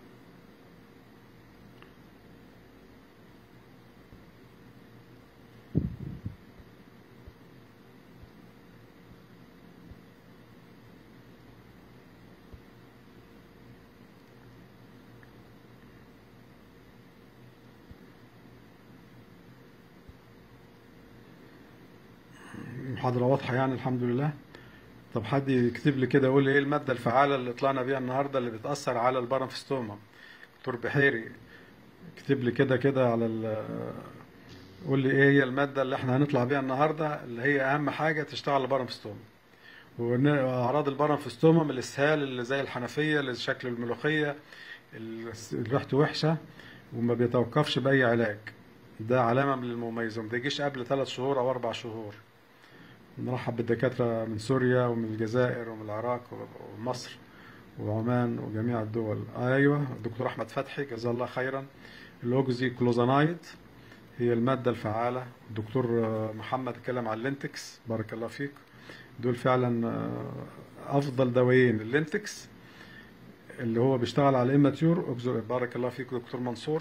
محاضره واضحه يعني الحمد لله. طب حد يكتب لي كده يقول لي ايه الماده الفعاله اللي طلعنا بيها النهارده اللي بتاثر على البارامفستومم. دكتور بحيري اكتب لي كده كده على ال قول لي ايه هي الماده اللي احنا هنطلع بيها النهارده اللي هي اهم حاجه تشتغل على البارامفستومم. واعراض البارامفستومم الاسهال اللي زي الحنفيه اللي شكل الملوخيه اللي ريحته وحشه وما بيتوقفش باي علاج، ده علامه من المميزه، ما بيجيش قبل ثلاث شهور او اربع شهور. نرحب بالدكاتره من سوريا ومن الجزائر ومن العراق ومصر وعمان وجميع الدول. ايوه الدكتور احمد فتحي جزاه الله خيرا. الاوكزي كلوزانايد هي الماده الفعاله. الدكتور محمد اتكلم عن اللينتكس، بارك الله فيك. دول فعلا افضل دوايين، اللينتكس اللي هو بيشتغل على الاماتيور. بارك الله فيك دكتور منصور.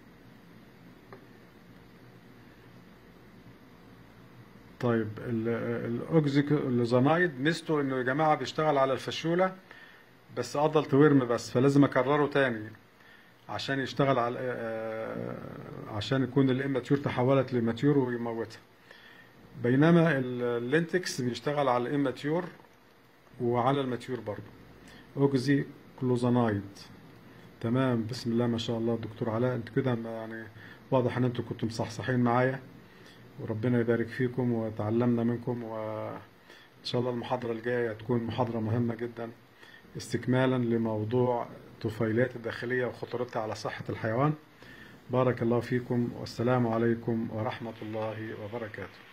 طيب الاوكزيكلوزانايد ميزته انه يا جماعه بيشتغل على الفشوله بس ادلت ورم بس، فلازم اكرره تاني عشان يشتغل على عشان يكون الاماتيور تحولت لماتيور ويموتها. بينما اللينتكس بيشتغل على الاماتيور وعلى الماتيور برضه. اوكزي كلوزانايد تمام، بسم الله ما شاء الله. دكتور علاء، انت كده يعني واضح ان انتوا كنتم مصحصحين معايا، وربنا يبارك فيكم وتعلمنا منكم. وان شاء الله المحاضرة الجاية تكون محاضرة مهمة جدا استكمالا لموضوع طفيلات الداخلية وخطورتها على صحة الحيوان. بارك الله فيكم، والسلام عليكم ورحمة الله وبركاته.